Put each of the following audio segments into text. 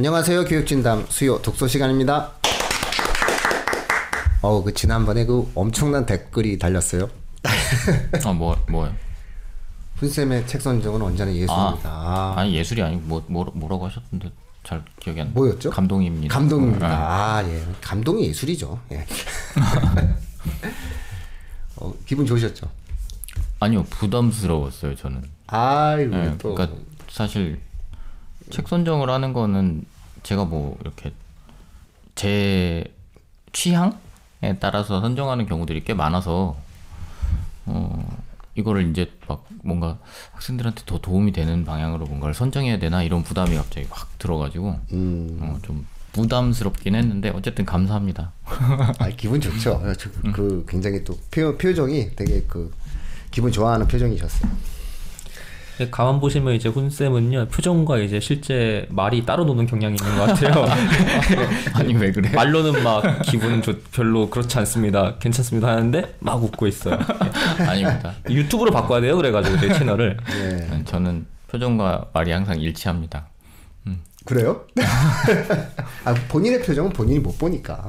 안녕하세요. 교육진담 수요 독서 시간입니다. 그 지난번에 그 엄청난 댓글이 달렸어요. 뭐요? 훈쌤의 책 선정은 언제나 예술입니다. 아니 예술이 아니고 뭐라고 하셨던데 잘 기억이 안 나. 뭐였죠? 감동입니다. 감동입니다. 예. 감동이 예술이죠. 예. 기분 좋으셨죠? 아니요, 부담스러웠어요, 저는. 네, 또. 그러니까 사실 책 선정을 하는 거는 제가 뭐 이렇게 제 취향에 따라서 선정하는 경우들이 꽤 많아서 이거를 이제 막 뭔가 학생들한테 더 도움이 되는 방향으로 뭔가를 선정해야 되나 이런 부담이 갑자기 확 들어가지고 좀 부담스럽긴 했는데 어쨌든 감사합니다. 기분 좋죠. 그 굉장히 또 표정이 되게 그 기분 좋아하는 표정이셨어요. 가만 보시면 이제 훈쌤은요 표정과 이제 실제 말이 따로 노는 경향이 있는 것 같아요. 아니 왜 그래? 말로는 막 기분은 별로 그렇지 않습니다, 괜찮습니다 하는데 막 웃고 있어요. 아닙니다. 유튜브로 바꿔야 돼요. 그래가지고 제 채널을. 네. 저는 표정과 말이 항상 일치합니다. 그래요? 본인의 표정은 본인이 못 보니까.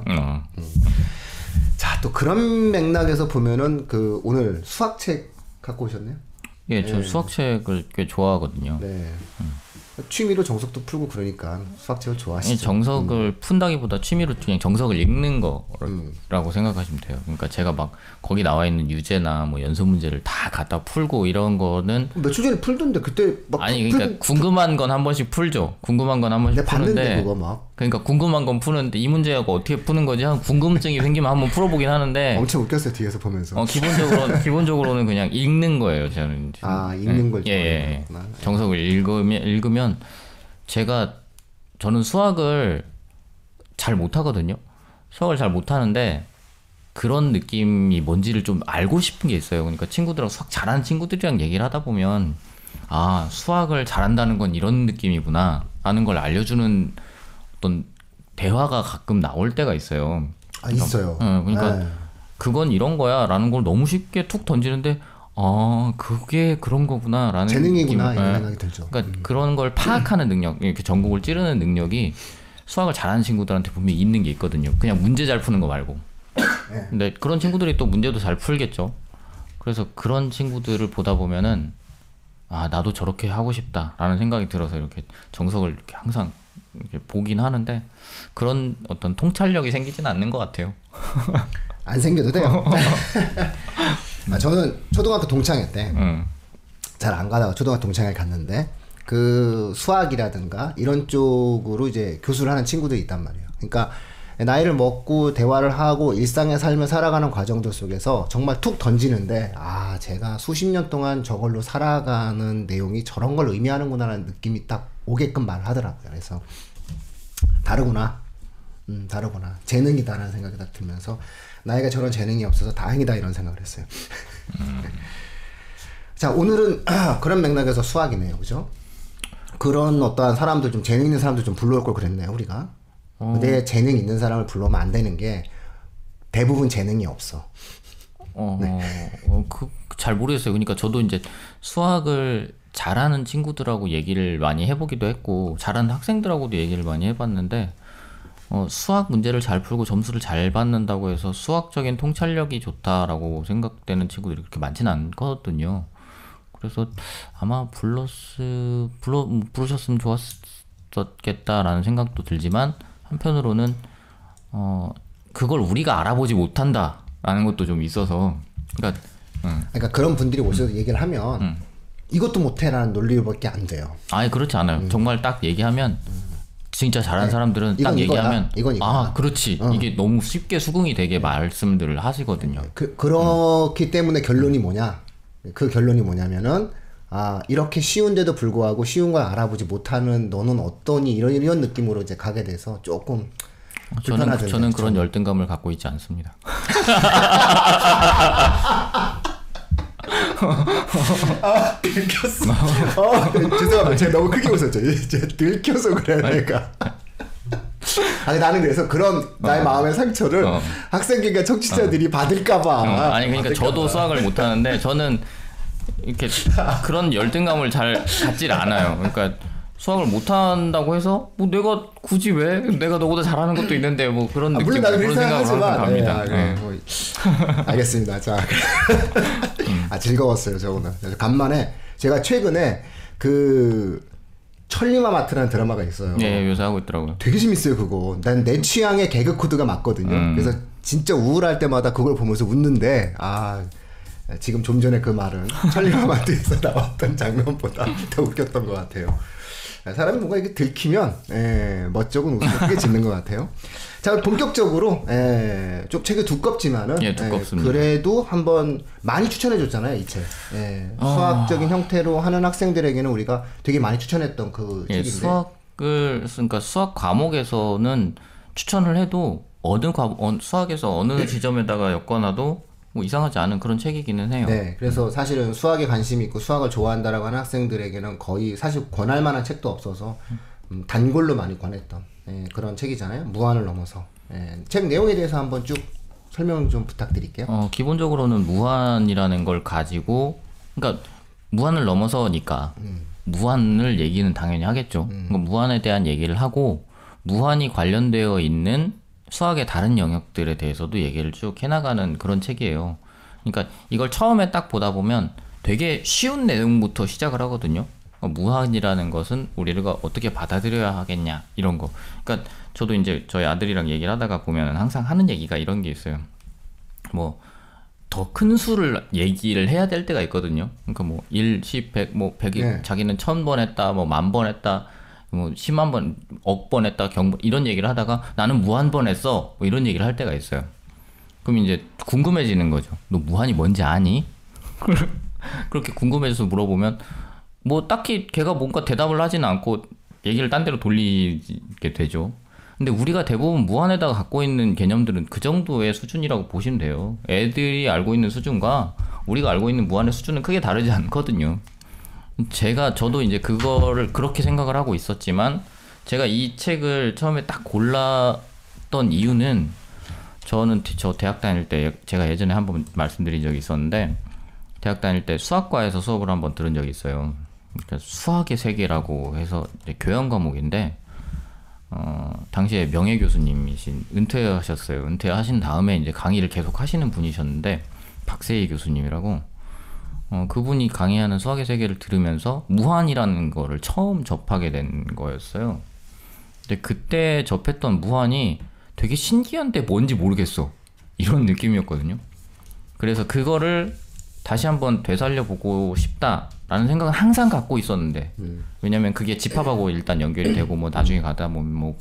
자, 또 그런 맥락에서 보면은 그 오늘 수학책 갖고 오셨네요? 예, 저 수학책을 꽤 좋아하거든요. 네. 취미로 정석도 풀고 그러니까 수학책을 좋아하시죠. 정석을 푼다기보다 취미로 그냥 정석을 읽는 거라고 생각하시면 돼요. 그러니까 제가 막 거기 나와 있는 유제나 뭐 연습 문제를 다 갖다 풀고 이런 거는 며칠 전에 풀던데 그때 막 그러니까 궁금한 건 한 번씩 풀죠. 궁금한 건 한 번씩 푸는데 그거 막 그러니까 궁금한 건 푸는데 이 문제하고 어떻게 푸는 거지? 한 궁금증이 생기면 한번 풀어보긴 하는데 엄청 웃겼어요 뒤에서 보면서. 기본적으로는 그냥 읽는 거예요. 저는 읽는 걸 예. 정석을 읽으면 저는 수학을 잘 못하거든요. 수학을 잘 못하는데 그런 느낌이 뭔지를 좀 알고 싶은 게 있어요. 그러니까 친구들하고 수학 잘하는 친구들이랑 얘기를 하다 보면 수학을 잘한다는 건 이런 느낌이구나 하는 걸 알려주는 어떤 대화가 가끔 나올 때가 있어요. 있어요. 그러니까 네. 그건 이런 거야 라는 걸 너무 쉽게 툭 던지는데 그게 그런 거구나 라는 재능이구나 이런 생각이 들죠. 그러니까 그런 걸 파악하는 능력, 이렇게 전국을 찌르는 능력이 수학을 잘하는 친구들한테 분명히 있는 게 있거든요. 그냥 문제 잘 푸는 거 말고. 네. 근데 그런 친구들이 또 문제도 잘 풀겠죠. 그래서 그런 친구들을 보다 보면은 나도 저렇게 하고 싶다라는 생각이 들어서 이렇게 정석을 이렇게 항상 이렇게 보긴 하는데 그런 어떤 통찰력이 생기진 않는 것 같아요. 안 생겨도 돼요. 저는 초등학교 동창회 때 잘 안 가다가 초등학교 동창회를 갔는데 그 수학이라든가 이런 쪽으로 이제 교수를 하는 친구들이 있단 말이에요. 그러니까 나이를 먹고 대화를 하고 일상의 삶을 살아가는 과정들 속에서 정말 툭 던지는데 제가 수십 년 동안 저걸로 살아가는 내용이 저런 걸 의미하는구나라는 느낌이 딱 오게끔 말을 하더라고요. 그래서 다르구나 재능이다라는 생각이 딱 들면서 나이가 저런 재능이 없어서 다행이다 이런 생각을 했어요. 자, 오늘은 그런 맥락에서 수학이네요, 그죠? 그런 어떠한 사람들 좀 재능 있는 사람들 좀 불러올 걸 그랬네요, 우리가. 내 재능 있는 사람을 불러오면 안 되는 게 대부분 재능이 없어. 잘 모르겠어요. 그러니까 저도 이제 수학을 잘하는 친구들하고 얘기를 많이 해보기도 했고 잘하는 학생들하고도 얘기를 많이 해봤는데 수학 문제를 잘 풀고 점수를 잘 받는다고 해서 수학적인 통찰력이 좋다라고 생각되는 친구들이 그렇게 많지는 않거든요. 그래서 아마 부르셨으면 좋았겠다라는 생각도 들지만 한편으로는 그걸 우리가 알아보지 못한다라는 것도 좀 있어서 그러니까 그런 분들이 오셔서 얘기를 하면 이것도 못해라는 논리밖에 안 돼요. 그렇지 않아요. 정말 딱 얘기하면 진짜 잘하는 사람들은 딱 얘기하면 이건 그렇지. 이게 너무 쉽게 수긍이 되게 말씀들을 하시거든요. 그렇기 때문에 결론이 뭐냐? 그 결론이 뭐냐면은 이렇게 쉬운데도 불구하고 쉬운 걸 알아보지 못하는 너는 어떠니 이런 느낌으로 이제 가게 돼서 조금 저는 그런 열등감을 갖고 있지 않습니다. 들켰어. 죄송합니다. 제가 너무 크게 웃었죠. 제가 들켜서 그래 내가. 나는 그래서 그런 나의 마음의 상처를 학생들과 청취자들이 받을까봐. 그러니까 저도 수학을 못하는데 저는 이렇게 그런 열등감을 잘 갖질 않아요. 그러니까 수학을 못한다고 해서 뭐 내가 굳이 왜 내가 너보다 잘하는 것도 있는데 뭐 그런 느낌 물론 나도 그런 그렇게 생각을 생각하지만 합니다. 네. 뭐, 알겠습니다. 자, 즐거웠어요 저 오늘. 간만에 제가 최근에 그 천리마마트라는 드라마가 있어요. 예, 요새 하고 있더라고요. 되게 재밌어요 그거. 난 내 취향의 개그 코드가 맞거든요. 그래서 진짜 우울할 때마다 그걸 보면서 웃는데 지금 좀 전에 그 말은 천리마마트에서 나왔던 장면보다 더 웃겼던 것 같아요. 사람이 뭔가 이렇게 들키면 멋쩍은 웃음을 크게 짓는 것 같아요. 자, 본격적으로 좀 책이 두껍지만은 두껍습니다. 그래도 한번 많이 추천해줬잖아요 이 책. 수학적인 형태로 하는 학생들에게는 우리가 되게 많이 추천했던 그 책인데. 그러니까 수학 과목에서는 추천을 해도 수학에서 어느 지점에다가 엮어놔도 뭐 이상하지 않은 그런 책이기는 해요. 네, 그래서 사실은 수학에 관심이 있고 수학을 좋아한다라고 하는 학생들에게는 거의 사실 권할 만한 책도 없어서 단골로 많이 권했던 그런 책이잖아요. 무한을 넘어서. 책 내용에 대해서 한번 쭉 설명 좀 부탁드릴게요. 기본적으로는 무한이라는 걸 가지고, 그러니까 무한을 넘어서니까 무한을 얘기는 당연히 하겠죠. 그러니까 무한에 대한 얘기를 하고 무한이 관련되어 있는 수학의 다른 영역들에 대해서도 얘기를 쭉 해나가는 그런 책이에요. 그러니까 이걸 처음에 딱 보다 보면 되게 쉬운 내용부터 시작을 하거든요. 무한이라는 것은 우리가 어떻게 받아들여야 하겠냐 이런 거. 그러니까 저도 이제 저희 아들이랑 얘기를 하다가 보면 항상 하는 얘기가 이런 게 있어요. 뭐 더 큰 수를 얘기를 해야 될 때가 있거든요. 그러니까 뭐 1, 10, 100, 뭐 100이 자기는 1000번 했다, 뭐 10,000번 했다, 뭐 10만 번, 억 번 했다, 이런 얘기를 하다가 나는 무한 번 했어, 뭐 이런 얘기를 할 때가 있어요. 그럼 이제 궁금해지는 거죠. 너 무한이 뭔지 아니? 그렇게 궁금해져서 물어보면 뭐 딱히 걔가 뭔가 대답을 하지는 않고 얘기를 딴 데로 돌리게 되죠. 근데 우리가 대부분 무한에다가 갖고 있는 개념들은 그 정도의 수준이라고 보시면 돼요. 애들이 알고 있는 수준과 우리가 알고 있는 무한의 수준은 크게 다르지 않거든요. 저도 이제 그거를 그렇게 생각을 하고 있었지만, 제가 이 책을 처음에 딱 골랐던 이유는, 저 대학 다닐 때, 제가 예전에 한번 말씀드린 적이 있었는데, 대학 다닐 때 수학과에서 수업을 한번 들은 적이 있어요. 그러니까 수학의 세계라고 해서 이제 교양 과목인데, 당시에 명예 교수님이신, 은퇴하셨어요. 은퇴하신 다음에 이제 강의를 계속 하시는 분이셨는데, 박세희 교수님이라고, 그분이 강의하는 수학의 세계를 들으면서 무한이라는 거를 처음 접하게 된 거였어요. 근데 그때 접했던 무한이 되게 신기한데 뭔지 모르겠어, 이런 느낌이었거든요. 그래서 그거를 다시 한번 되살려보고 싶다라는 생각은 항상 갖고 있었는데, 왜냐면 그게 집합하고 일단 연결이 되고, 뭐 나중에 가다 보면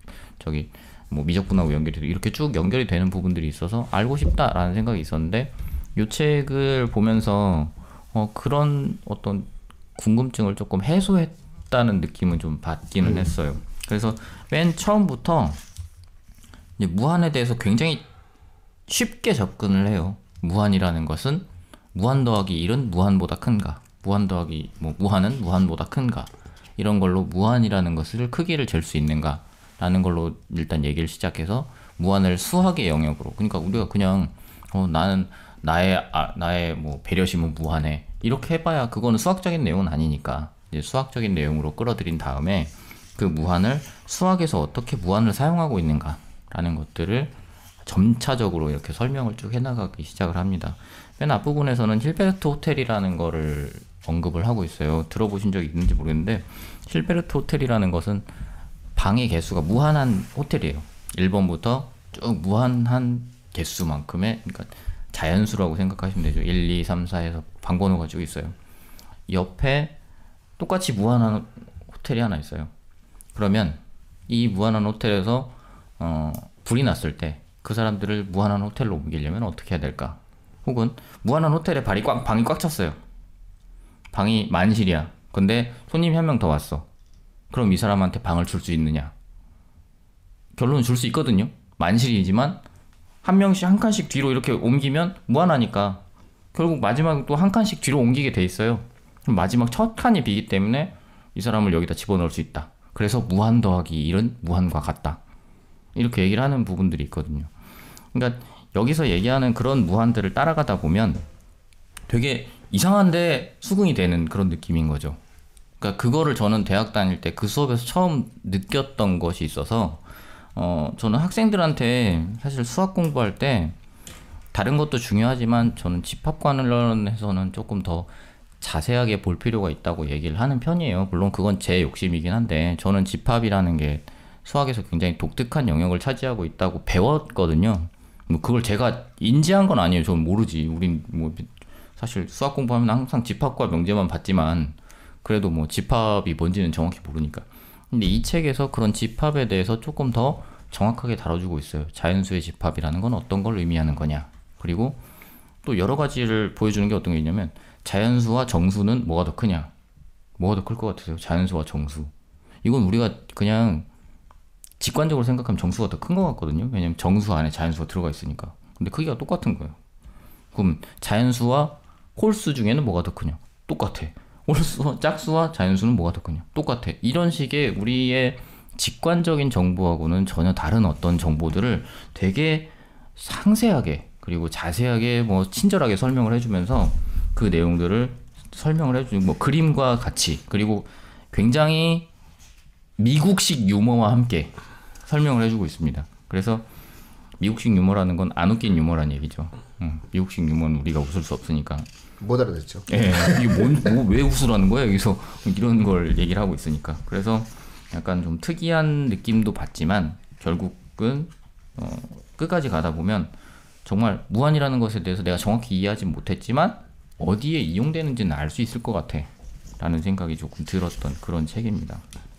뭐 미적분하고 연결이 되고 이렇게 쭉 연결이 되는 부분들이 있어서 알고 싶다라는 생각이 있었는데, 이 책을 보면서 그런 어떤 궁금증을 조금 해소했다는 느낌은 좀 받기는 했어요. 그래서 맨 처음부터 이제 무한에 대해서 굉장히 쉽게 접근을 해요. 무한이라는 것은 무한 더하기 1은 무한보다 큰가, 무한 더하기 무한은 무한보다 큰가, 이런 걸로 무한이라는 것을 크기를 잴 수 있는가 라는 걸로 일단 얘기를 시작해서 무한을 수학의 영역으로, 그러니까 우리가 그냥 나는 나의 뭐 배려심은 무한해 이렇게 해봐야 그거는 수학적인 내용은 아니니까, 이제 수학적인 내용으로 끌어들인 다음에 그 무한을 수학에서 어떻게 무한을 사용하고 있는가라는 것들을 점차적으로 이렇게 설명을 쭉 해나가기 시작을 합니다. 맨 앞부분에서는 힐베르트 호텔이라는 거를 언급을 하고 있어요. 들어보신 적이 있는지 모르겠는데, 힐베르트 호텔이라는 것은 방의 개수가 무한한 호텔이에요. 1번부터 쭉 무한한 개수만큼의, 그러니까 자연수라고 생각하시면 되죠. 1, 2, 3, 4에서 방번호가 쭉 있어요. 옆에 똑같이 무한한 호텔이 하나 있어요. 그러면 이 무한한 호텔에서 불이 났을 때 그 사람들을 무한한 호텔로 옮기려면 어떻게 해야 될까? 혹은 무한한 호텔에 방이 꽉 찼어요. 방이 만실이야. 근데 손님이 한 명 더 왔어. 그럼 이 사람한테 방을 줄 수 있느냐? 결론은 줄 수 있거든요. 만실이지만 한 명씩 한 칸씩 뒤로 이렇게 옮기면 무한하니까 결국 마지막에 또 한 칸씩 뒤로 옮기게 돼 있어요. 그럼 마지막 첫 칸이 비기 때문에 이 사람을 여기다 집어넣을 수 있다. 그래서 무한 더하기 1은 무한과 같다. 이렇게 얘기를 하는 부분들이 있거든요. 그러니까 여기서 얘기하는 그런 무한들을 따라가다 보면 되게 이상한데 수긍이 되는 그런 느낌인 거죠. 그러니까 그거를 저는 대학 다닐 때 그 수업에서 처음 느꼈던 것이 있어서 저는 학생들한테 사실 수학 공부할 때 다른 것도 중요하지만 저는 집합 관련해서는 조금 더 자세하게 볼 필요가 있다고 얘기를 하는 편이에요. 물론 그건 제 욕심이긴 한데 저는 집합이라는 게 수학에서 굉장히 독특한 영역을 차지하고 있다고 배웠거든요. 뭐 그걸 제가 인지한 건 아니에요. 저는 모르지. 우린 뭐 사실 수학 공부하면 항상 집합과 명제만 봤지만 그래도 뭐 집합이 뭔지는 정확히 모르니까. 근데 이 책에서 그런 집합에 대해서 조금 더 정확하게 다뤄주고 있어요. 자연수의 집합이라는 건 어떤 걸 의미하는 거냐. 그리고 또 여러 가지를 보여주는 게 어떤 게 있냐면 자연수와 정수는 뭐가 더 크냐. 뭐가 더 클 것 같으세요? 자연수와 정수. 이건 우리가 그냥 직관적으로 생각하면 정수가 더 큰 것 같거든요. 왜냐면 정수 안에 자연수가 들어가 있으니까. 근데 크기가 똑같은 거예요. 그럼 자연수와 홀수 중에는 뭐가 더 크냐? 똑같아. 홀수와 짝수와 자연수는 뭐가 더 크냐? 똑같아. 이런 식의 우리의 직관적인 정보하고는 전혀 다른 어떤 정보들을 되게 상세하게 그리고 자세하게 뭐 친절하게 설명을 해주면서 그 내용들을 설명을 해주는 뭐 그림과 같이 그리고 굉장히 미국식 유머와 함께 설명을 해주고 있습니다. 그래서 미국식 유머라는 건 안 웃긴 유머라는 얘기죠. 미국식 유머는 우리가 웃을 수 없으니까. 못 알아듣죠. 예, 이게 왜 웃으라는 거야 여기서 이런 걸 얘기를 하고 있으니까. 그래서 약간 좀 특이한 느낌도 받지만 결국은 끝까지 가다 보면 정말 무한이라는 것에 대해서 내가 정확히 이해하지 못했지만 어디에 이용되는지는 알 수 있을 것 같아 라는 생각이 조금 들었던 그런 책입니다.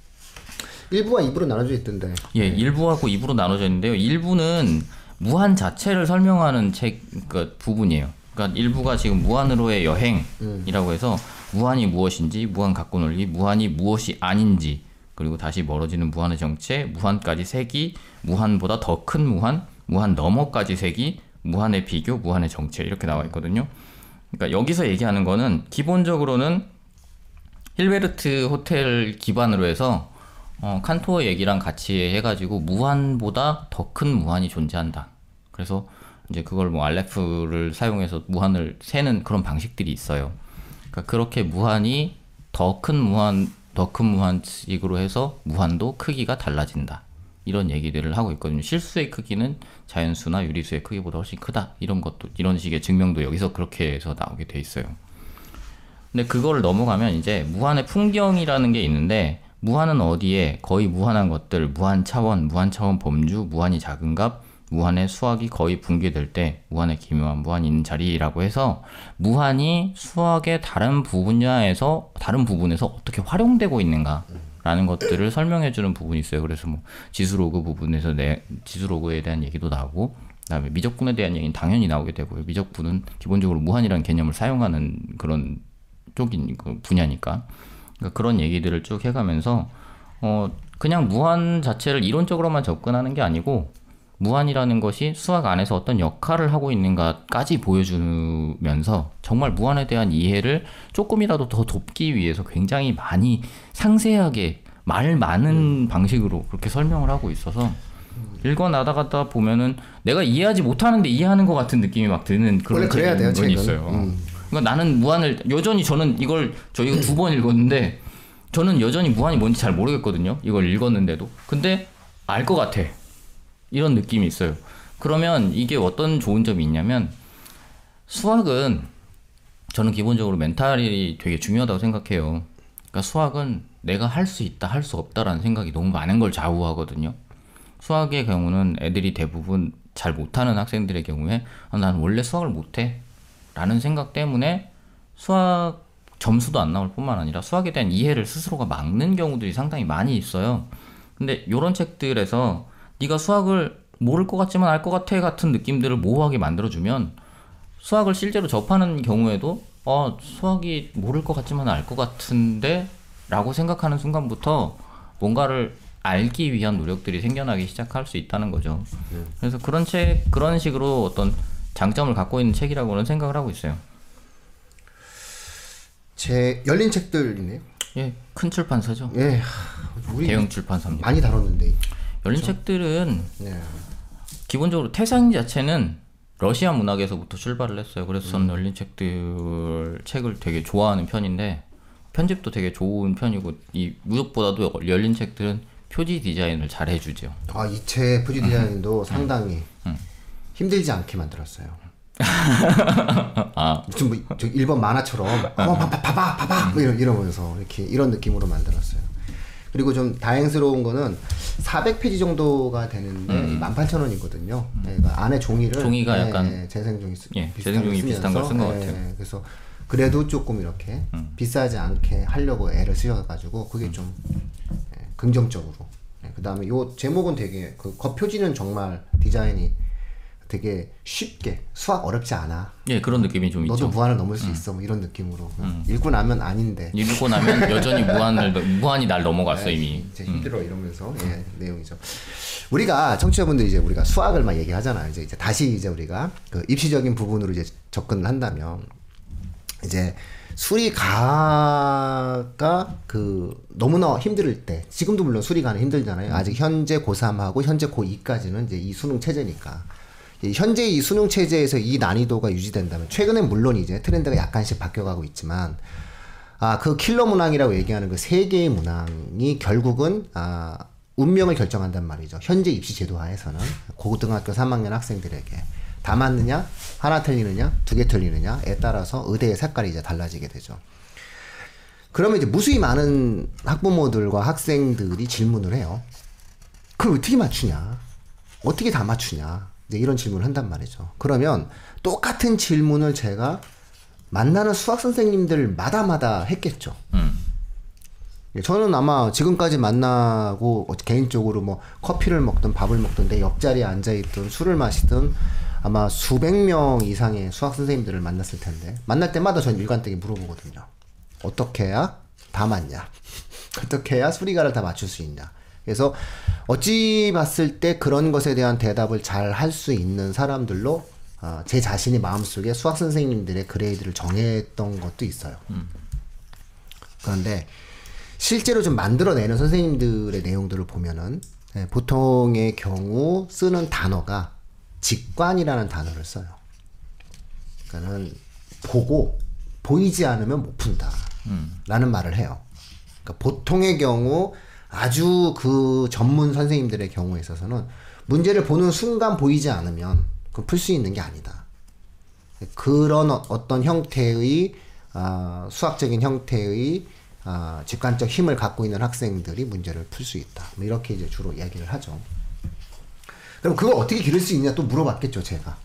1부와 2부로 나눠져 있던데. 예, 1부하고 2부로 나눠져 있는데요. 1부는 무한 자체를 설명하는 책 그 부분이에요. 그러니까 1부가 지금 무한으로의 여행이라고 해서 무한이 무엇인지, 무한 갖고 놀기, 무한이 무엇이 아닌지, 그리고 다시 멀어지는 무한의 정체, 무한까지 세기, 무한보다 더 큰 무한, 무한 너머까지 세기, 무한의 비교, 무한의 정체 이렇게 나와 있거든요. 그러니까 여기서 얘기하는 거는 기본적으로는 힐베르트 호텔 기반으로 해서 칸토어 얘기랑 같이 해가지고 무한보다 더 큰 무한이 존재한다. 그래서 이제 그걸 뭐 알레프를 사용해서 무한을 세는 그런 방식들이 있어요. 그러니까 그렇게 무한이 더 큰 무한식으로 해서 무한도 크기가 달라진다. 이런 얘기들을 하고 있거든요. 실수의 크기는 자연수나 유리수의 크기보다 훨씬 크다. 이런 것도 이런 식의 증명도 여기서 그렇게 해서 나오게 돼 있어요. 근데 그거를 넘어가면 이제 무한의 풍경이라는 게 있는데 무한은 어디에 거의 무한한 것들, 무한 차원 범주, 무한이 작은 값, 무한의 수학이 거의 붕괴될 때 무한의 기묘한 무한이 있는 자리라고 해서 무한이 수학의 다른 부분에서 어떻게 활용되고 있는가 라는 것들을 설명해주는 부분이 있어요. 그래서 뭐 지수로그 부분에서 지수로그에 대한 얘기도 나오고 그다음에 미적분에 대한 얘기는 당연히 나오게 되고요. 미적분은 기본적으로 무한이라는 개념을 사용하는 그런 쪽인 그 분야니까 그러니까 그런 얘기들을 쭉 해가면서 그냥 무한 자체를 이론적으로만 접근하는 게 아니고 무한이라는 것이 수학 안에서 어떤 역할을 하고 있는가까지 보여주면서 정말 무한에 대한 이해를 조금이라도 더 돕기 위해서 굉장히 많이 상세하게 말 많은 방식으로 그렇게 설명을 하고 있어서 읽어나가다 보면은 내가 이해하지 못하는데 이해하는 것 같은 느낌이 막 드는 그런 건 있어요. 그러니까 나는 무한을 여전히 저는 이걸 저희가 2번 읽었는데 저는 여전히 무한이 뭔지 잘 모르겠거든요. 이걸 읽었는데도. 근데 알 것 같아. 이런 느낌이 있어요. 그러면 이게 어떤 좋은 점이 있냐면 수학은 저는 기본적으로 멘탈이 되게 중요하다고 생각해요. 그러니까 수학은 내가 할 수 있다, 할 수 없다라는 생각이 너무 많은 걸 좌우하거든요. 수학의 경우는 애들이 대부분 잘 못하는 학생들의 경우에 나는 원래 수학을 못해 라는 생각 때문에 수학 점수도 안 나올 뿐만 아니라 수학에 대한 이해를 스스로가 막는 경우들이 상당히 많이 있어요. 근데 이런 책들에서 네가 수학을 모를 것 같지만 알 것 같아 같은 느낌들을 모호하게 만들어주면 수학을 실제로 접하는 경우에도 수학이 모를 것 같지만 알 것 같은데 라고 생각하는 순간부터 뭔가를 알기 위한 노력들이 생겨나기 시작할 수 있다는 거죠. 그래서 그런 식으로 어떤 장점을 갖고 있는 책이라고는 생각을 하고 있어요. 제 열린 책들이네요. 예, 큰 출판사죠. 예, 우리 대형 출판사입니다. 많이 다뤘는데. 열린 그렇죠? 책들은 네. 기본적으로 태생 자체는 러시아 문학에서부터 출발을 했어요. 그래서 저는 열린 책을 되게 좋아하는 편인데 편집도 되게 좋은 편이고 이 무엇보다도 열린 책들은 표지 디자인을 잘 해주죠. 이 책 표지 디자인도 상당히 힘들지 않게 만들었어요. 무슨 뭐 1번 만화처럼 봐봐 뭐 이러면서 이렇게 이런 느낌으로 만들었어요. 그리고 좀 다행스러운 거는 400페이지 정도가 되는데 18,000원이거든요. 그러니까 안에 종이가 약간 재생종이 재생종이 비슷한 걸 쓴 것 같아요. 그래서 그래도 조금 이렇게 비싸지 않게 하려고 애를 쓰셔가지고 그게 좀 긍정적으로. 그 다음에 요 제목은 되게 그 겉표지는 정말 디자인이 되게 쉽게 수학 어렵지 않아. 예, 그런 느낌이 좀 너도 있죠. 무한을 넘을 수 있어. 뭐 이런 느낌으로. 읽고 나면 아닌데. 읽고 나면 여전히 무한이 날 넘어갔어 이미. 이제 힘들어 이러면서 내용이죠. 우리가 청취자분들 이제 우리가 수학을 막 얘기하잖아요. 이제 다시 이제 우리가 그 입시적인 부분으로 이제 접근을 한다면 이제 수리가가 그 너무나 힘들 때 지금도 물론 수리가는 힘들잖아요. 아직 현재 고3하고 현재 고2까지는 이제 이 수능 체제니까. 현재 이 수능 체제에서 이 난이도가 유지된다면 최근엔 물론 이제 트렌드가 약간씩 바뀌어가고 있지만 그 킬러 문항이라고 얘기하는 그 세 개의 문항이 결국은 운명을 결정한단 말이죠. 현재 입시 제도 하에서는 고등학교 3학년 학생들에게 다 맞느냐, 하나 틀리느냐, 2개 틀리느냐에 따라서 의대의 색깔이 이제 달라지게 되죠. 그러면 이제 무수히 많은 학부모들과 학생들이 질문을 해요. 그걸 어떻게 맞추냐? 어떻게 다 맞추냐? 이제 이런 질문을 한단 말이죠. 그러면 똑같은 질문을 제가 만나는 수학 선생님들마다 했겠죠. 저는 아마 지금까지 만나고 개인적으로 뭐 커피를 먹든 밥을 먹든 내 옆자리에 앉아있든 술을 마시든 아마 수백 명 이상의 수학 선생님들을 만났을 텐데 만날 때마다 저는 일관되게 물어보거든요. 어떻게 해야 다 맞냐? 어떻게 해야 수리가를 다 맞출 수 있냐? 그래서 어찌 봤을 때 그런 것에 대한 대답을 잘 할 수 있는 사람들로 제 자신의 마음속에 수학 선생님들의 그레이드를 정했던 것도 있어요. 그런데 실제로 좀 만들어내는 선생님들의 내용들을 보면은 보통의 경우 쓰는 단어가 직관이라는 단어를 써요. 그러니까는 보이지 않으면 못 푼다 라는 말을 해요. 그러니까 보통의 경우 아주 그 전문 선생님들의 경우에 있어서는 문제를 보는 순간 보이지 않으면 그건 풀 수 있는 게 아니다. 그런 어떤 형태의 수학적인 형태의 직관적 힘을 갖고 있는 학생들이 문제를 풀 수 있다. 뭐 이렇게 이제 주로 이야기를 하죠. 그럼 그걸 어떻게 기를 수 있냐 또 물어봤겠죠, 제가.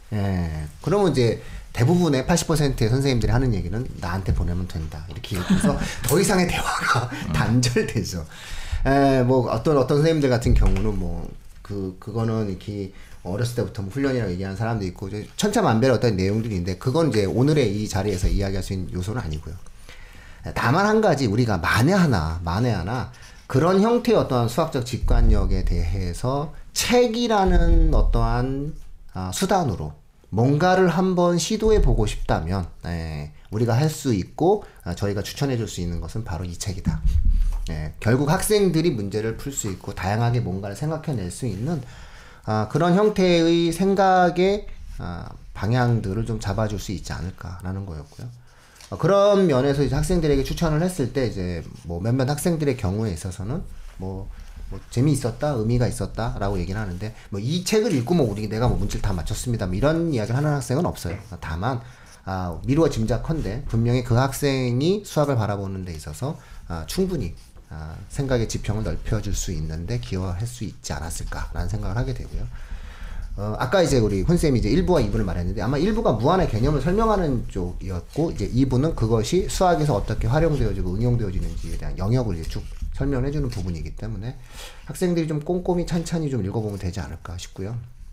그러면 이제 대부분의 80%의 선생님들이 하는 얘기는 나한테 보내면 된다. 이렇게 얘기해서 더 이상의 대화가 단절되죠. 뭐 어떤 선생님들 같은 경우는 뭐 그거는 이렇게 어렸을 때부터 뭐 훈련이라고 얘기하는 사람도 있고 이제 천차만별의 어떤 내용들인데 그건 이제 오늘의 이 자리에서 이야기할 수 있는 요소는 아니고요. 다만 한 가지 우리가 만에 하나 그런 형태의 어떠한 수학적 직관력에 대해서 책이라는 어떠한 수단으로 뭔가를 한번 시도해 보고 싶다면 우리가 할 수 있고 저희가 추천해 줄 수 있는 것은 바로 이 책이다. 결국 학생들이 문제를 풀 수 있고 다양하게 뭔가를 생각해낼 수 있는 그런 형태의 생각의 방향들을 좀 잡아줄 수 있지 않을까라는 거였고요. 그런 면에서 이제 학생들에게 추천을 했을 때 이제 뭐 몇몇 학생들의 경우에 있어서는 뭐 재미있었다, 의미가 있었다라고 얘기를 하는데 뭐 이 책을 읽고 뭐 내가 뭐 문제를 다 맞췄습니다. 뭐 이런 이야기를 하는 학생은 없어요. 다만 미루어 짐작컨대 분명히 그 학생이 수학을 바라보는 데 있어서 충분히 생각의 지평을 넓혀줄 수 있는데 기여할 수 있지 않았을까라는 생각을 하게 되고요. 아까 이제 우리 훈쌤이 이제 1부와 2부를 말했는데 아마 1부가 무한의 개념을 설명하는 쪽이었고 이제 2부는 그것이 수학에서 어떻게 활용되어지고 응용되어지는지에 대한 영역을 이제 쭉 설명을 해주는 부분이기 때문에 학생들이 좀 꼼꼼히 찬찬히 좀 읽어보면 되지 않을까 싶고요.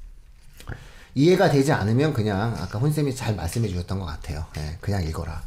이해가 되지 않으면 그냥 아까 훈쌤이 잘 말씀해 주셨던 것 같아요. 그냥 읽어라.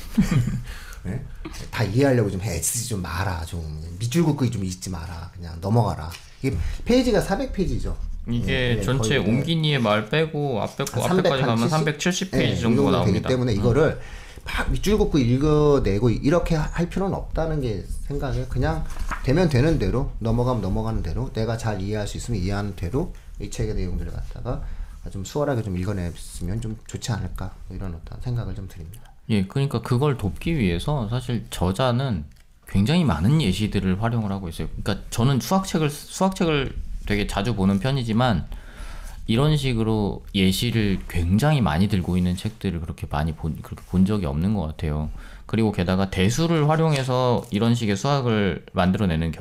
다 이해하려고 좀 애쓰지 좀 마라. 좀 밑줄 긋기 좀 잊지 마라. 그냥 넘어가라. 이게 페이지가 400페이지죠. 이게 전체 옹기니의 말 빼고 앞에까지 가면 370페이지 정도가 나옵니다. 되기 때문에 이거를 막 밑줄 긋고 읽어내고 이렇게 할 필요는 없다는 게 생각에 그냥 되면 되는 대로 넘어가면 넘어가는 대로 내가 잘 이해할 수 있으면 이해하는 대로 이 책의 내용들을 갖다가 좀 수월하게 좀 읽어냈으면 좀 좋지 않을까 이런 어떤 생각을 좀 드립니다. 예, 그러니까 그걸 돕기 위해서 사실 저자는 굉장히 많은 예시들을 활용을 하고 있어요. 그러니까 저는 수학책을 되게 자주 보는 편이지만 이런 식으로 예시를 굉장히 많이 들고 있는 책들을 그렇게 본 적이 없는 것 같아요. 그리고 게다가 대수를 활용해서 이런 식의 수학책을 만들어내는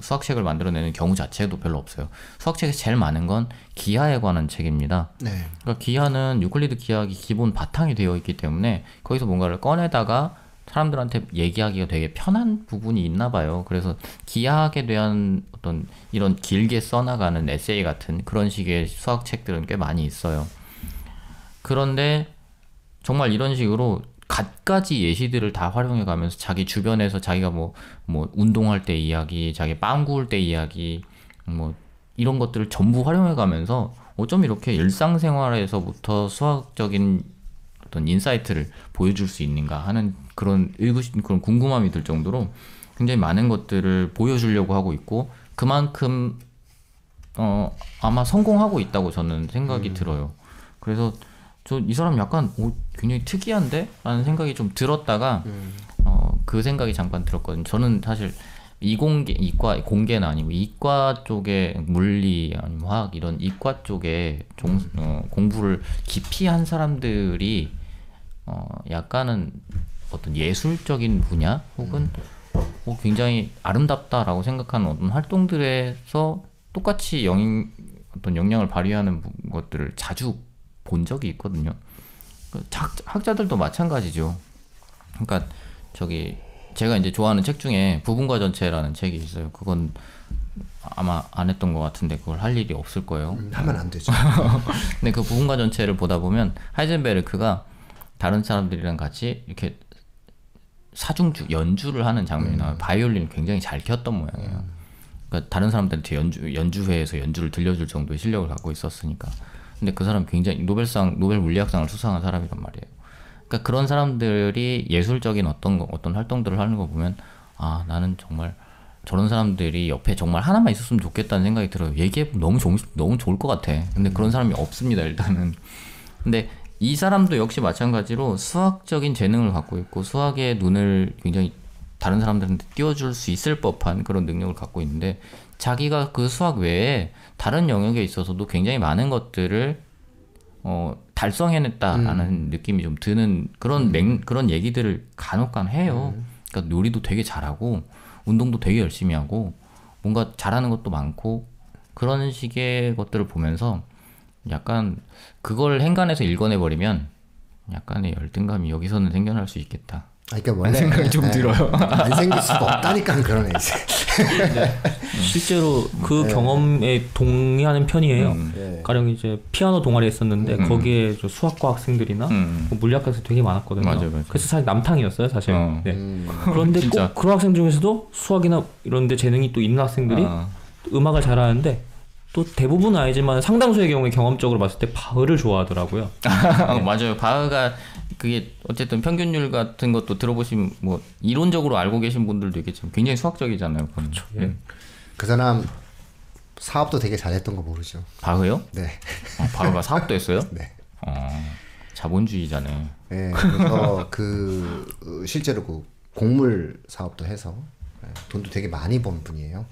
경우 자체도 별로 없어요. 수학책에서 제일 많은 건 기하에 관한 책입니다. 네. 그러니까 기하는 유클리드 기하학이 기본 바탕이 되어 있기 때문에 거기서 뭔가를 꺼내다가 사람들한테 얘기하기가 되게 편한 부분이 있나 봐요. 그래서 기하학에 대한 어떤 이런 길게 써나가는 에세이 같은 그런 식의 수학책들은 꽤 많이 있어요. 그런데 정말 이런 식으로 갖가지 예시들을 다 활용해 가면서 자기 주변에서 자기가 뭐 운동할 때 이야기, 자기 빵 구울 때 이야기, 뭐 이런 것들을 전부 활용해 가면서 어쩜 이렇게 일상생활에서부터 수학적인 어떤 인사이트를 보여줄 수 있는가 하는 그런 궁금함이 들 정도로 굉장히 많은 것들을 보여주려고 하고 있고 그만큼 아마 성공하고 있다고 저는 생각이 들어요. 그래서 저 이 사람 약간 굉장히 특이한데? 라는 생각이 좀 들었다가 그 생각이 잠깐 들었거든요. 저는 사실 공계는 아니고 이과 쪽에 물리 아니면 화학 이런 이과 쪽에 공부를 깊이 한 사람들이 약간은 어떤 예술적인 분야 혹은 굉장히 아름답다라고 생각하는 어떤 활동들에서 똑같이 어떤 영향을 발휘하는 것들을 자주 본 적이 있거든요. 학자들도 마찬가지죠. 그러니까 제가 이제 좋아하는 책 중에 부분과 전체라는 책이 있어요. 그건 아마 안 했던 것 같은데 그걸 할 일이 없을 거예요. 하면 안 되죠. 근데 그 부분과 전체를 보다 보면 하이젠베르크가 다른 사람들이랑 같이 이렇게 연주를 하는 장면이 나와요. 바이올린을 굉장히 잘 켰던 모양이에요. 그러니까 다른 사람들한테 연주회에서 연주를 들려줄 정도의 실력을 갖고 있었으니까. 근데 그 사람 굉장히 노벨 물리학상을 수상한 사람이란 말이에요. 그러니까 그런 사람들이 예술적인 어떤 활동들을 하는 거 보면 나는 정말 저런 사람들이 옆에 정말 하나만 있었으면 좋겠다는 생각이 들어요. 얘기해보면 너무 좋을 것 같아. 근데 그런 사람이 없습니다, 일단은. 근데 이 사람도 역시 마찬가지로 수학적인 재능을 갖고 있고 수학의 눈을 굉장히 다른 사람들한테 띄워줄 수 있을 법한 그런 능력을 갖고 있는데 자기가 그 수학 외에 다른 영역에 있어서도 굉장히 많은 것들을 달성해냈다라는 느낌이 좀 드는 그런 얘기들을 간혹 해요. 그러니까 요리도 되게 잘하고 운동도 되게 열심히 하고 뭔가 잘하는 것도 많고 그런 식의 것들을 보면서 약간 그걸 행간에서 읽어내버리면 약간의 열등감이 여기서는 생겨날 수 있겠다. 그러니까 원래 생각이 좀 들어요. 안 생길 수가 없다니까 그러네 이제. 실제로 그 경험에 동의하는 편이에요. 가령 이제 피아노 동아리 했었는데 거기에 수학과 학생들이나 물리학 학생 되게 많았거든요. 맞아요. 그래서 사실 남탕이었어요, 사실. 네. 그런데 꼭 그런 학생 중에서도 수학이나 이런데 재능이 또 있는 학생들이 음악을 잘하는데 또 대부분은 아니지만 상당수의 경우에 경험적으로 봤을 때 바흐를 좋아하더라고요. 네. 맞아요. 바흐가 그게 어쨌든 평균율 같은 것도 들어보시면 뭐 이론적으로 알고 계신 분들도 있겠지만 굉장히 수학적이잖아요. 그렇죠. 그 사람 사업도 되게 잘했던 거 모르죠. 바흐요? 네. 바흐가 사업도 했어요? 네. 자본주의자네. 네. 그래서 실제로 그 곡물 사업도 해서 돈도 되게 많이 번 분이에요.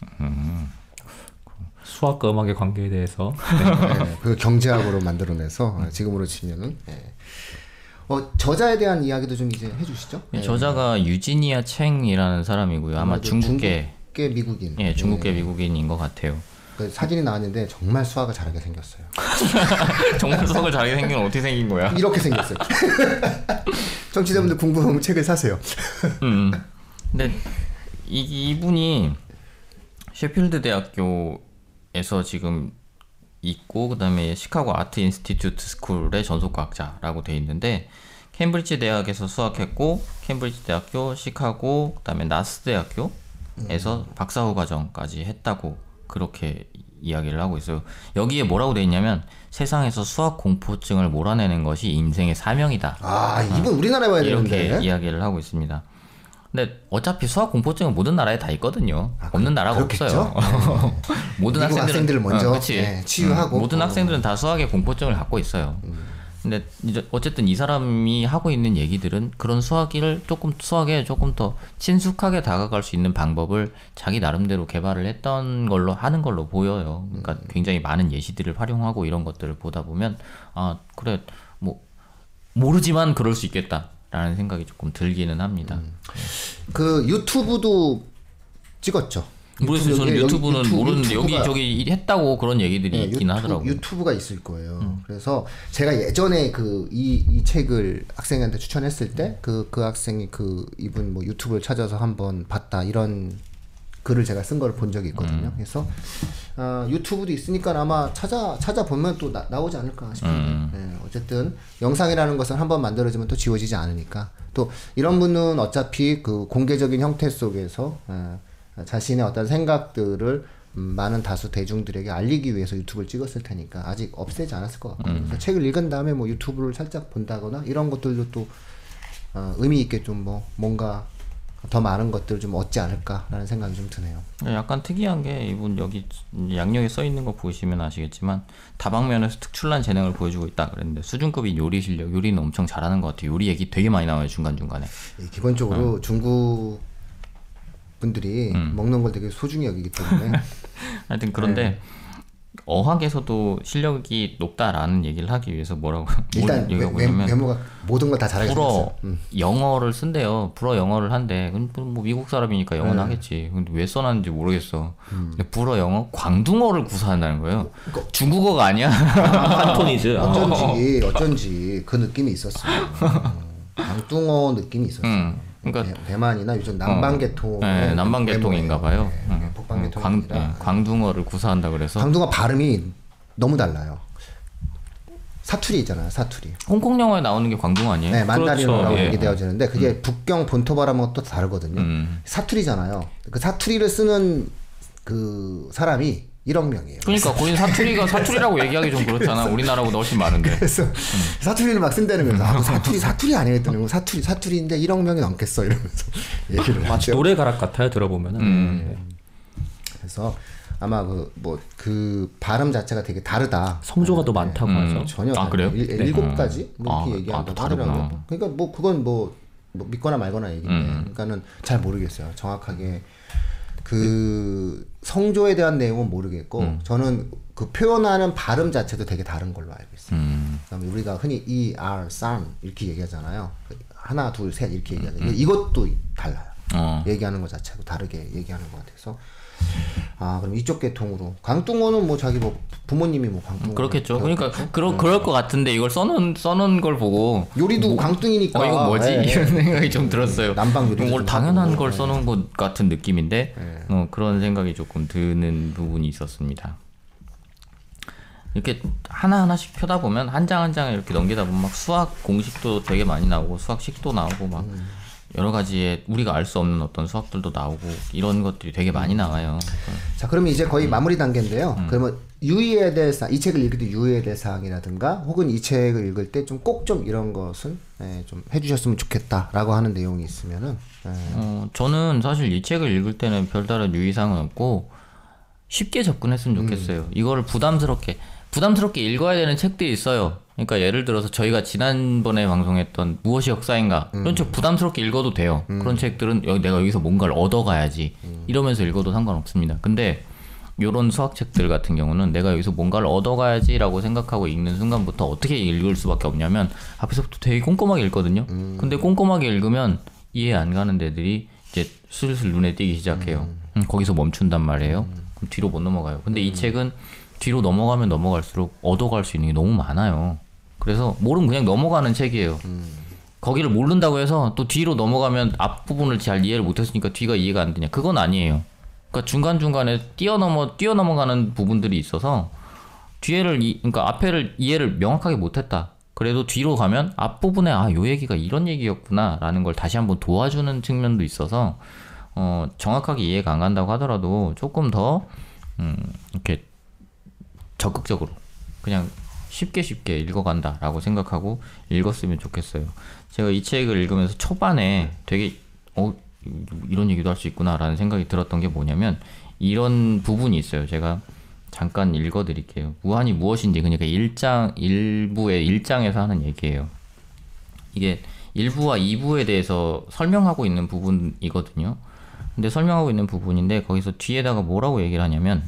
수학과 음악의 관계에 대해서 그 경제학으로 만들어내서 지금으로 치면은 저자에 대한 이야기도 좀 이제 해주시죠. 저자가 유지니아 챙이라는 사람이고요. 아마 중국계 미국인. 예, 중국계 미국인인 것 같아요. 그 사진이 나왔는데 정말 수학을 잘하게 생겼어요. 정말 수학을 잘하게 생긴 건 어떻게 생긴 거야? 이렇게 생겼어요. 청취자분들 궁금하면 책을 사세요. 근데 이분이 셰필드 대학교에서 지금 있고 그다음에 시카고 아트 인스티튜트 스쿨의 전속과학자라고 돼 있는데 캠브리지 대학에서 수학했고 캠브리지 대학교, 시카고, 그다음에 나스 대학교에서 박사후 과정까지 했다고 그렇게 이야기를 하고 있어요. 여기에 뭐라고 돼 있냐면 세상에서 수학 공포증을 몰아내는 것이 인생의 사명이다. 이분 우리나라에 와야 되는데 이렇게 이야기를 하고 있습니다. 근데 어차피 수학 공포증은 모든 나라에 다 있거든요. 없는 나라가 그렇겠죠? 없어요. 모든 학생들을 먼저 치유하고 모든 학생들은 다 수학의 공포증을 갖고 있어요. 근데 이제 어쨌든 이 사람이 하고 있는 얘기들은 그런 수학에 조금 더 친숙하게 다가갈 수 있는 방법을 자기 나름대로 개발을 하는 걸로 보여요. 그러니까 굉장히 많은 예시들을 활용하고 이런 것들을 보다 보면 아 그래 뭐 모르지만 그럴 수 있겠다라는 생각이 조금 들기는 합니다. 그 유튜브도 찍었죠. 모르겠어요. 저는 유튜브는 모르는데 유튜브가, 저기 했다고 그런 얘기들이 있긴 하더라고요. 유튜브가 있을 거예요. 그래서 제가 예전에 이 책을 학생한테 추천했을 때 그 학생이 이분 뭐 유튜브를 찾아서 한번 봤다 이런 글을 제가 쓴 걸 본 적이 있거든요. 그래서 유튜브도 있으니까 아마 찾아보면 또 나오지 않을까 싶은데 네, 어쨌든 영상이라는 것은 한번 만들어지면 또 지워지지 않으니까 또 이런 분은 어차피 그 공개적인 형태 속에서 자신의 어떤 생각들을 많은 다수 대중들에게 알리기 위해서 유튜브를 찍었을 테니까 아직 없애지 않았을 것 같거든요. 그래서 책을 읽은 다음에 뭐 유튜브를 살짝 본다거나 이런 것들도 또 의미 있게 좀 뭔가 더 많은 것들을 좀 얻지 않을까라는 생각이 좀 드네요. 약간 특이한 게 이분 여기 양력에 써 있는 거 보시면 아시겠지만 다방면에서 특출난 재능을 보여주고 있다 그랬는데 수준급인 요리 실력, 요리는 엄청 잘하는 것 같아요. 요리 얘기 되게 많이 나와요 중간중간에. 기본적으로 중국 분들이 먹는 걸 되게 소중히 여기기 때문에 하여튼 그런데 어학에서도 실력이 높다라는 얘기를 하기 위해서 뭐라고 일단 외모가 모든 걸 다 잘하게 불어 영어를 쓴대요. 불어 영어를 한대. 뭐 미국 사람이니까 영어는 하겠지. 근데 왜 써놨는지 모르겠어. 근데 불어 영어 광둥어를 구사한다는 거예요. 중국어가 아니야. 한톤이즈. 어쩐지 그 느낌이 있었어요. 광둥어 느낌이 있었어요. 그러니까 대만이나 요즘 남방계통 남방계통인가 봐요. 북방계통 광둥어를 구사한다 그래서 광둥어 발음이 너무 달라요. 사투리 있잖아요. 사투리. 홍콩 영화에 나오는 게 광둥어 아니에요? 네, 만다린어라고 그렇죠. 얘기되어지는데 그게 북경 본토 발음하고 또 다르거든요. 사투리잖아요. 그 사투리를 쓰는 그 사람이 1억 명이에요. 그러니까 거기 사투리라고 얘기하기 좀 그렇잖아. 우리나라보다 훨씬 많은데. 그래서 사투리를 막 쓴다는 거예요. 사투리 아니에요 했더니 사투리인데 1억 명이 넘겠어 이러면서 얘기를 마치 노래 가락 같아요 들어보면은. 그래서 아마 그 발음 자체가 되게 다르다. 성조가 더 많다고 하죠. 전혀 그래요? 7가지 이렇게 얘기한다고 하더라고요. 그러니까 뭐 그건 뭐 믿거나 말거나 얘기인데, 그러니까는 잘 모르겠어요. 정확하게. 그 성조에 대한 내용은 모르겠고 저는 그 표현하는 발음 자체도 되게 다른 걸로 알고 있어요. 그다음에 우리가 흔히 산 이렇게 얘기하잖아요. 하나 둘 셋 이렇게 얘기하잖아요. 이것도 달라요. 얘기하는 것 자체도 다르게 얘기하는 것 같아서 그럼 이쪽 계통으로 광둥어는 뭐 자기 뭐 부모님이 뭐 광둥어 그렇겠죠. 그러니까 그럴 것 같은데 이걸 써놓은 걸 보고 요리도 광둥이니까 이거 뭐지 이런 생각이 좀 들었어요. 남방 요리 뭘 당연한 걸 써놓은 것 같은 느낌인데 그런 생각이 조금 드는 부분이 있었습니다. 이렇게 하나하나씩 펴다 보면 한 장 한 장을 이렇게 넘기다 보면 막 수학 공식도 되게 많이 나오고 수학식도 나오고 막 여러 가지의 우리가 알 수 없는 어떤 수학들도 나오고 이런 것들이 되게 많이 나와요. 자, 그러면 이제 거의 마무리 단계인데요. 그러면 유의해야 될 사항, 이 책을 읽을 때 유의해야 될 사항이라든가 혹은 이 책을 읽을 때 좀 꼭 좀 이런 것은 좀 해주셨으면 좋겠다라고 하는 내용이 있으면은 저는 사실 이 책을 읽을 때는 별다른 유의사항은 없고 쉽게 접근했으면 좋겠어요. 이거를 부담스럽게 읽어야 되는 책들이 있어요. 그러니까 예를 들어서 저희가 지난번에 방송했던 무엇이 역사인가 그런 책 부담스럽게 읽어도 돼요. 그런 책들은 내가 여기서 뭔가를 얻어가야지 이러면서 읽어도 상관없습니다. 근데 요런 수학책들 같은 경우는 내가 여기서 뭔가를 얻어가야지 라고 생각하고 읽는 순간부터 어떻게 읽을 수밖에 없냐면 앞에서부터 되게 꼼꼼하게 읽거든요. 근데 꼼꼼하게 읽으면 이해 안 가는 데들이 이제 슬슬 눈에 띄기 시작해요. 거기서 멈춘단 말이에요. 그럼 뒤로 못 넘어가요. 근데 이 책은 뒤로 넘어가면 넘어갈수록 얻어갈 수 있는 게 너무 많아요. 그래서 모르면 그냥 넘어가는 책이에요. 거기를 모른다고 해서 또 뒤로 넘어가면 앞부분을 잘 이해를 못했으니까 뒤가 이해가 안 되냐. 그건 아니에요. 그러니까 중간중간에 뛰어넘어가는 부분들이 있어서 그러니까 앞에를 이해를 명확하게 못했다. 그래도 뒤로 가면 앞부분에 요 얘기가 이런 얘기였구나 라는 걸 다시 한번 도와주는 측면도 있어서 정확하게 이해가 안 간다고 하더라도 조금 더 이렇게 적극적으로 그냥 쉽게 읽어간다라고 생각하고 읽었으면 좋겠어요. 제가 이 책을 읽으면서 초반에 되게 이런 얘기도 할 수 있구나라는 생각이 들었던 게 뭐냐면 이런 부분이 있어요. 제가 잠깐 읽어드릴게요. 무한이 무엇인지 그러니까 일부의 1장에서 하는 얘기예요. 이게 1부와 2부에 대해서 설명하고 있는 부분이거든요. 근데 설명하고 있는 부분인데 거기서 뒤에다가 뭐라고 얘기를 하냐면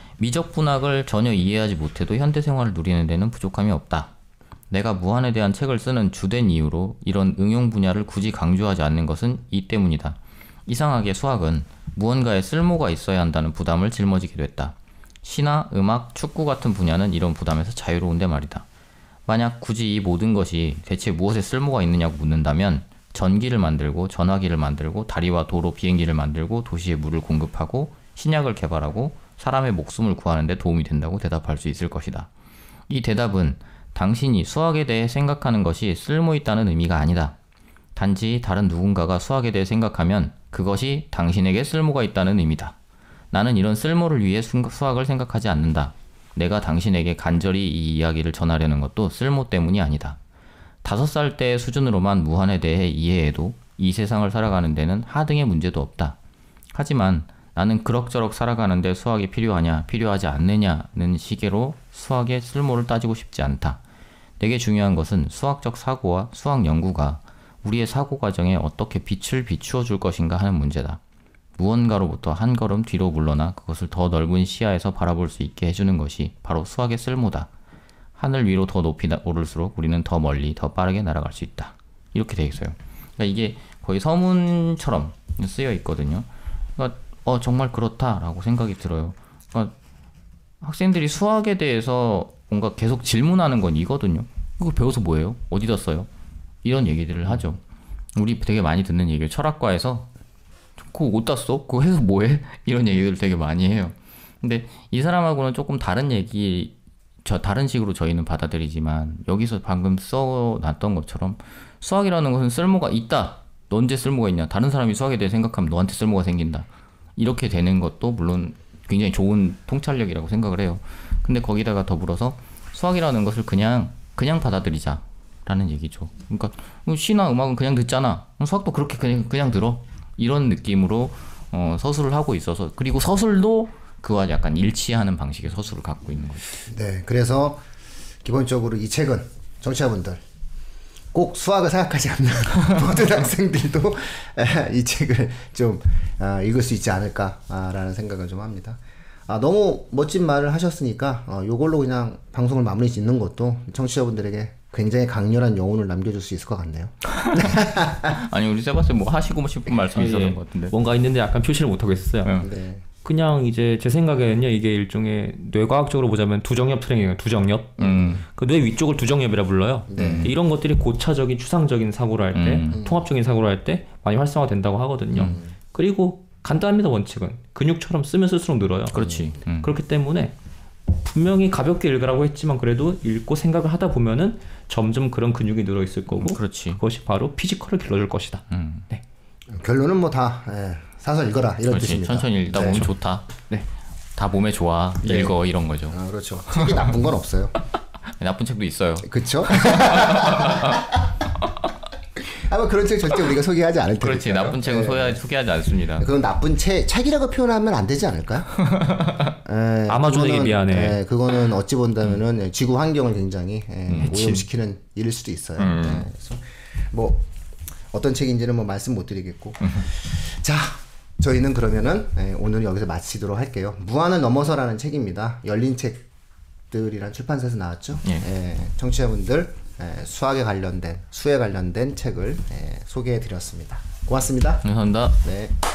미적분학을 전혀 이해하지 못해도 현대 생활을 누리는 데는 부족함이 없다. 내가 무한에 대한 책을 쓰는 주된 이유로 이런 응용 분야를 굳이 강조하지 않는 것은 이 때문이다. 이상하게 수학은 무언가에 쓸모가 있어야 한다는 부담을 짊어지게 됐다. 시나 음악, 축구 같은 분야는 이런 부담에서 자유로운데 말이다. 만약 굳이 이 모든 것이 대체 무엇에 쓸모가 있느냐고 묻는다면 전기를 만들고 전화기를 만들고 다리와 도로, 비행기를 만들고 도시에 물을 공급하고 신약을 개발하고 사람의 목숨을 구하는 데 도움이 된다고 대답할 수 있을 것이다. 이 대답은 당신이 수학에 대해 생각하는 것이 쓸모있다는 의미가 아니다. 단지 다른 누군가가 수학에 대해 생각하면 그것이 당신에게 쓸모가 있다는 의미다. 나는 이런 쓸모를 위해 수학을 생각하지 않는다. 내가 당신에게 간절히 이 이야기를 전하려는 것도 쓸모 때문이 아니다. 5살 때의 수준으로만 무한에 대해 이해해도 이 세상을 살아가는 데는 하등의 문제도 없다. 하지만 나는 그럭저럭 살아가는데 수학이 필요하냐, 필요하지 않느냐는 시계로 수학의 쓸모를 따지고 싶지 않다. 내게 중요한 것은 수학적 사고와 수학 연구가 우리의 사고 과정에 어떻게 빛을 비추어 줄 것인가 하는 문제다. 무언가로부터 한 걸음 뒤로 물러나 그것을 더 넓은 시야에서 바라볼 수 있게 해주는 것이 바로 수학의 쓸모다. 하늘 위로 더 높이 오를수록 우리는 더 멀리, 더 빠르게 날아갈 수 있다. 이렇게 되어 있어요. 그러니까 이게 거의 서문처럼 쓰여 있거든요. 그러니까 정말 그렇다라고 생각이 들어요. 그러니까 학생들이 수학에 대해서 뭔가 계속 질문하는 건 이거든요. 이거 배워서 뭐예요? 어디다 써요? 이런 얘기들을 하죠. 우리 되게 많이 듣는 얘기예요. 철학과에서 그거 어디다 써? 그거 해서 뭐해? 이런 얘기들을 되게 많이 해요. 근데 이 사람하고는 조금 다른 얘기, 다른 식으로 저희는 받아들이지만 여기서 방금 써놨던 것처럼 수학이라는 것은 쓸모가 있다. 너 언제 쓸모가 있냐? 다른 사람이 수학에 대해 생각하면 너한테 쓸모가 생긴다. 이렇게 되는 것도 물론 굉장히 좋은 통찰력이라고 생각을 해요. 근데 거기다가 더불어서 수학이라는 것을 그냥 받아들이자라는 얘기죠. 그러니까 시나 음악은 그냥 듣잖아. 수학도 그렇게 그냥 들어. 이런 느낌으로 서술을 하고 있어서, 그리고 서술도 그와 약간 일치하는 방식의 서술을 갖고 있는 거죠. 네, 그래서 기본적으로 이 책은 청취자분들 꼭 수학을 생각하지 않는 모든 학생들도 이 책을 좀 읽을 수 있지 않을까라는 생각을 좀 합니다. 너무 멋진 말을 하셨으니까 요걸로 그냥 방송을 마무리 짓는 것도 청취자분들에게 굉장히 강렬한 여운을 남겨줄 수 있을 것 같네요. 아니 우리 세바스찬 뭐 하시고 싶은 말씀 있었던 것 같은데. 뭔가 있는데 약간 표시를 못 하겠어요. 네. 그냥 이제 제 생각에는요, 이게 일종의 뇌과학적으로 보자면 두정엽 트레이닝이에요. 두정엽. 그 뇌 위쪽을 두정엽이라 불러요. 네. 이런 것들이 고차적인 추상적인 사고를 할 때, 통합적인 사고를 할 때 많이 활성화된다고 하거든요. 그리고 간단합니다. 원칙은 근육처럼 쓰면 쓸수록 늘어요. 그렇지. 그렇기 때문에 분명히 가볍게 읽으라고 했지만 그래도 읽고 생각을 하다 보면은 점점 그런 근육이 늘어 있을 거고, 그렇지. 그것이 바로 피지컬을 길러줄 것이다. 네. 결론은 뭐 다 사서 읽어라 이런 그렇지. 뜻입니다. 천천히 읽다 보면 좋다. 네. 다 몸에 좋아. 네. 읽어 이런 거죠. 그렇죠. 책이 나쁜 건 없어요. 나쁜 책도 있어요. 그렇죠. 아마 그런 책 절대 우리가 소개하지 않을 테니까. 그렇지. 나쁜 책은 소개하지 않습니다. 그건 나쁜 책이라고 표현하면 안 되지 않을까요? 아마존에게 미안해. 그거는 어찌 본다면은 지구 환경을 굉장히 오염시키는 일일 수도 있어요. 그래서 뭐 어떤 책인지는 뭐 말씀 못 드리겠고. 자, 저희는 그러면은 오늘 여기서 마치도록 할게요. 무한을 넘어서라는 책입니다. 열린 책들이란 출판사에서 나왔죠. 청취자분들 수학에 관련된, 수에 관련된 책을 소개해 드렸습니다. 고맙습니다. 감사합니다. 네.